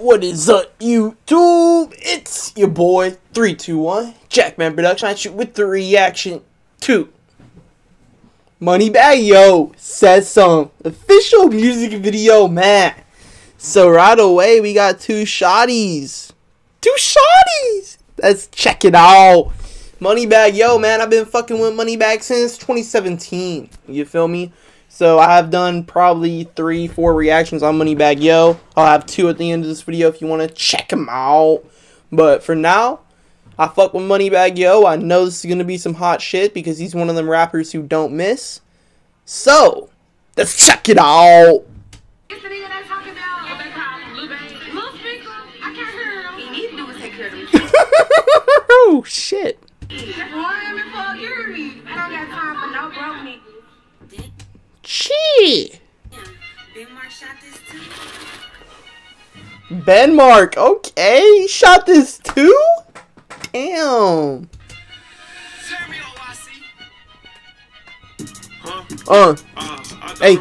What is up, YouTube? It's your boy 321 Jackman Production. I shoot with the reaction to Moneybagg Yo Says Some official music video, man. So right away we got two shotties. Let's check it out. Moneybagg Yo, man. I've been fucking with Moneybagg since 2017. You feel me? So I have done probably 3-4 reactions on Moneybagg Yo. I'll have 2 at the end of this video if you want to check them out. But for now, I fuck with Moneybagg Yo. I know this is going to be some hot shit because he's one of them rappers who don't miss. So, let's check it out. Oh, shit. Gee. Ben Mark, okay, he shot this too? Damn. Hey.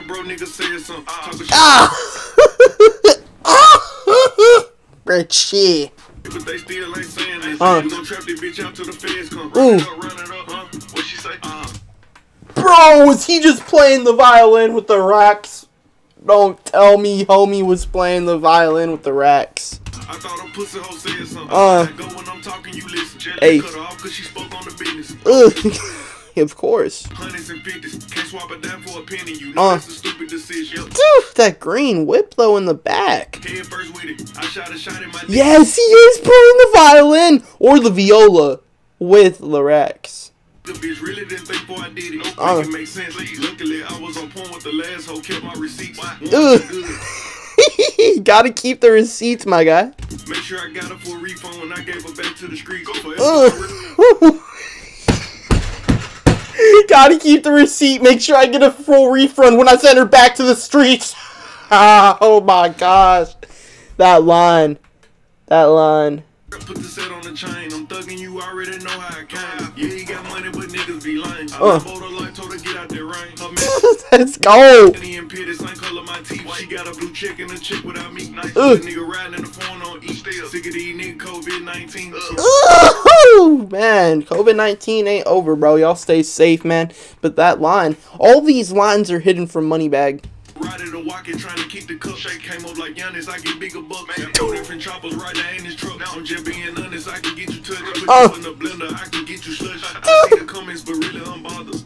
But shit. But they still ain't saying that. Gonna trap this bitch out till the feds come. Run it up, huh? What she say? Bro, was he just playing the violin with the racks? Don't tell me homie was playing the violin with the racks. I thought a pussy hoe said something. I go when I'm talking, you listen. Hey. Cut her off cause she spoke on the business. Of course. Hundreds and fifties. Can't swap it down for a penny. You know that's a stupid decision. Dude, that green whip though in the back. Head first with it. I shot a shot in my yes, he is playing the violin or the viola with the racks. The bitch really didn't think before I did it. Don't think it makes sense. Luckily, I was on point with the last hoe. Kept my receipts. Gotta keep the receipts, my guy. Make sure I got her for a refund when I gave her back to the streets. Gotta keep the receipt. Make sure I get a full refund when I send her back to the streets. Oh my gosh. That line. Put the set on the chain. I'm thugging you, already know how I came. Yeah, you got money, but niggas be lying. I told her told her get out there rain. Let's go. She got a blue chick and a chick without me. Nice nigga riding in the phone on each still. Sick of these niggas COVID-19. Oh man, COVID-19 ain't over, bro. Y'all stay safe, man. But that line, all these lines are hidden from Moneybagg. Riding and walking, trying to keep the cup shake. Came up like Giannis, I get bigger bucks. Man, 2 different choppers right there in his truck. Now I'm just being honest, I can get you touched. Put you in the blender, I can get you slush. I see the comments, but really I'm bothered.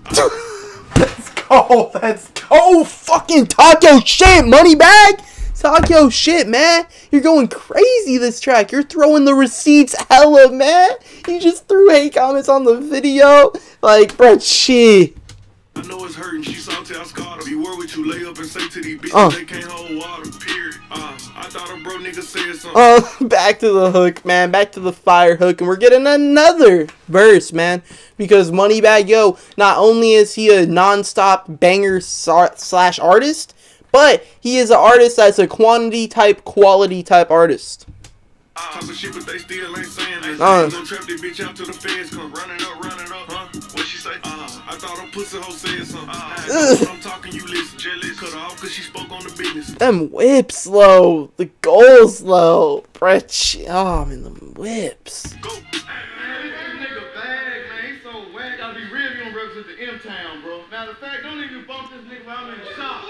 Let's go, fucking talk your shit, Moneybagg. Talk your shit, man. You're going crazy this track. You're throwing the receipts hella, man. You just threw hate comments on the video. Like, bro, shit. I know it's hurting, she salty, I scarred her. Be worried what you lay up and say to these bitches they can't hold water, period. I thought a bro nigga said something. Back to the hook, man. Back to the fire hook. And we're getting another verse, man. Because Moneybagg Yo, not only is he a non-stop banger slash artist, but he is an artist that's a quality type artist. Talking shit, but they still ain't saying that. Gonna trap this bitch out till the feds come. Run it up, huh? What she say? I thought a pussy hoe said something. When I'm talking, you listen. Jealous, cut her off cause she spoke on the business. Them whips low. The goals low. Oh, man, them whips. Go. This nigga bag, man. He's so whack. Gotta be real if you don't represent the M-Town, bro. Matter of fact, don't even bump this nigga while I'm in the shop.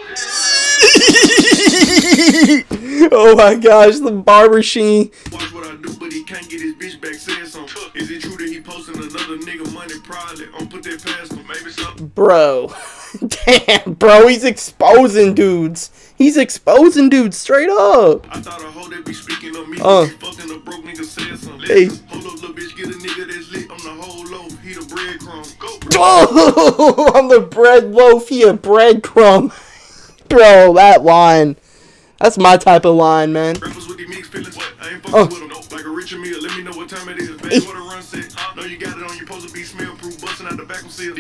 Oh my gosh, the barber sheen. Watch what I do, but he can't get his bitch back saying something. Is it true that he posting another nigga money? Probably. I'm put that past him, maybe something. Bro. Damn, bro, he's exposing dudes. He's exposing dudes straight up. I thought a hoe that be speaking on me. Fucking a broke nigga said something. Hey. Hold up, little bitch, get a nigga that's lit on the whole loaf. He the breadcrumb. Go, bro. Oh, on the bread loaf, he a breadcrumb. Bro, that line. That's my type of line, man. Rappers with the mixed feelings. I ain't fucking with them. Like a richer meal, let me know what time it is. Bad for the run set. Know you got it on, you supposed to be smell proof, busting out the vacuum seal.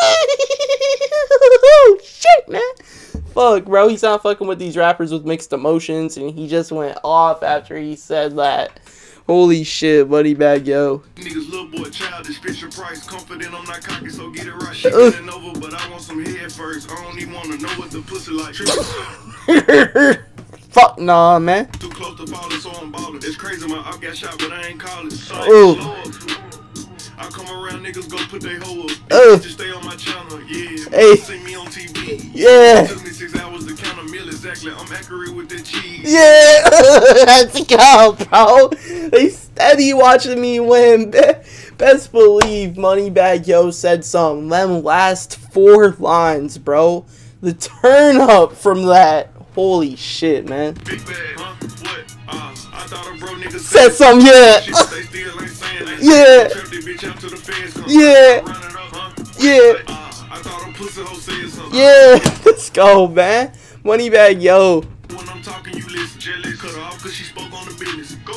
Shit, man. Fuck, bro. He's not fucking with these rappers with mixed emotions, and he just went off after he said that. Holy shit, Moneybagg Yo. Niggas little boy childish, Fisher Price, confident I'm not cocky, so get it right. Shit getting over, but I want some head first. I don't even want to know what the pussy like. Fuck nah, man. Too close to falling, so I'm ballin'. It's crazy, my op got shot, but I ain't callin'. So Ooh. I come around, niggas gon' put they hoe up. Just stay on my channel, yeah. Hey. See me on TV. Yeah. It took me 6 hours to count a meal exactly. I'm accurate with the cheese. Yeah. Let's go, bro. They steady watching me win. Best believe Moneybagg Yo said something. Them last 4 lines, bro. The turn up from that. Holy shit, man. Big bag, huh? What? I thought a bro nigga Said something, yeah. Shit, they still ain't saying that. Yeah. Trap this bitch out to the feds, come Yeah. run it up, huh? Yeah. I thought a pussy hoe said something. Yeah. Let's go, man. Moneybagg Yo. When I'm talking, you listen. Jelly cut her off cause she spoke on the business. Go.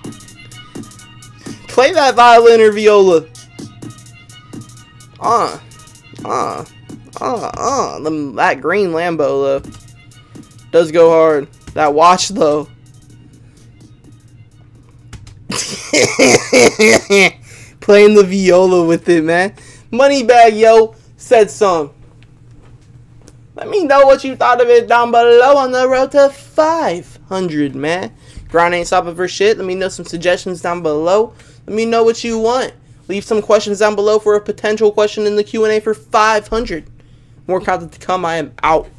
Play that violin or viola. That green Lambo, though. Does go hard. That watch, though. Playing the viola with it, man. Moneybagg Yo said some. Let me know what you thought of it down below on the road to 500, man. Grind ain't stopping for shit. Let me know some suggestions down below. Let me know what you want. Leave some questions down below for a potential question in the Q&A for 500. More content to come. I am out.